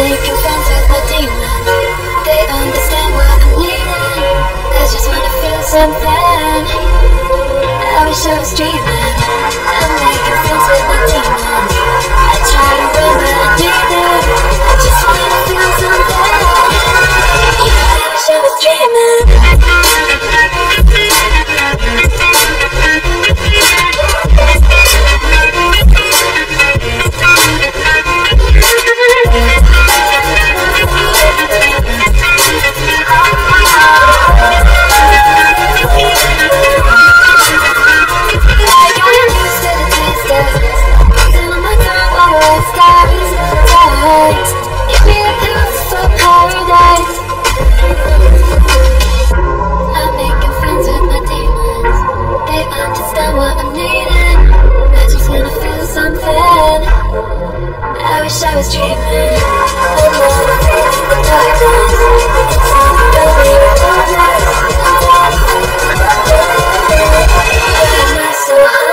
making friends with my demons. They understand what I'm needing. I just wanna feel something. I wish I was dreaming. I'm making friends with my demons. I try to run but I need it. I just wanna feel something. Yeah, I wish I was dreaming. I wish I was dreaming. I'm not afraid of the darkness. Inside the building, I'm not so high.